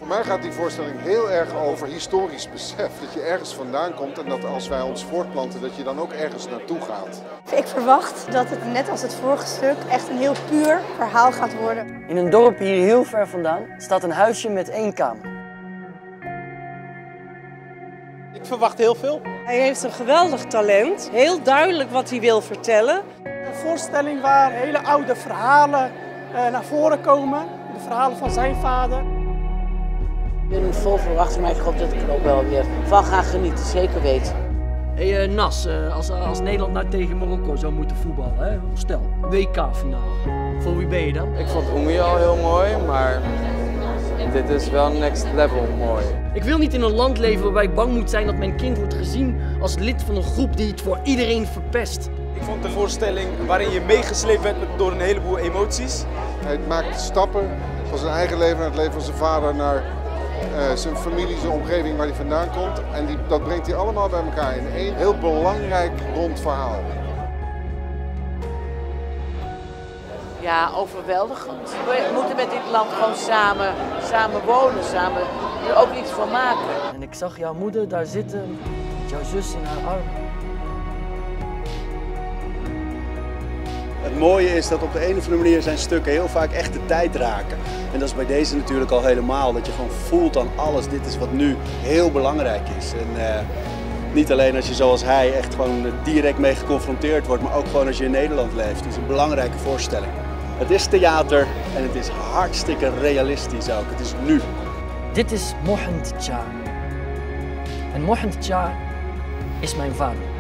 Voor mij gaat die voorstelling heel erg over historisch besef. Dat je ergens vandaan komt en dat als wij ons voortplanten, dat je dan ook ergens naartoe gaat. Ik verwacht dat het net als het vorige stuk echt een heel puur verhaal gaat worden. In een dorp hier heel ver vandaan staat een huisje met 1 kamer. Ik verwacht heel veel. Hij heeft een geweldig talent, heel duidelijk wat hij wil vertellen. Een voorstelling waar hele oude verhalen naar voren komen. De verhalen van zijn vader. Ik ben vol verwachting, maar ik hoop dat ik er ook wel weer van ga genieten, zeker weten. Hey Nas, als Nederland nou tegen Marokko zou moeten voetballen, hè? Stel, WK-finale. Voor wie ben je dan? Ik vond Oemi al heel mooi, maar dit is wel next level mooi. Ik wil niet in een land leven waarbij ik bang moet zijn dat mijn kind wordt gezien als lid van een groep die het voor iedereen verpest. Ik vond een voorstelling waarin je meegesleept werd door een heleboel emoties. Hij maakt stappen van zijn eigen leven naar het leven van zijn vader, naar zijn familie, zijn omgeving waar hij vandaan komt. En dat brengt hij allemaal bij elkaar in één heel belangrijk rond verhaal. Ja, overweldigend. We moeten met dit land gewoon samen wonen, samen er ook iets van maken. En ik zag jouw moeder daar zitten, met jouw zus in haar armen. Het mooie is dat op de een of andere manier zijn stukken heel vaak echt de tijd raken. En dat is bij deze natuurlijk al helemaal, dat je gewoon voelt aan alles, dit is wat nu heel belangrijk is. En niet alleen als je zoals hij echt gewoon direct mee geconfronteerd wordt, maar ook gewoon als je in Nederland leeft. Het is een belangrijke voorstelling. Het is theater en het is hartstikke realistisch ook, het is nu. Dit is Mohand Tja. En Mohand Tja is mijn vader.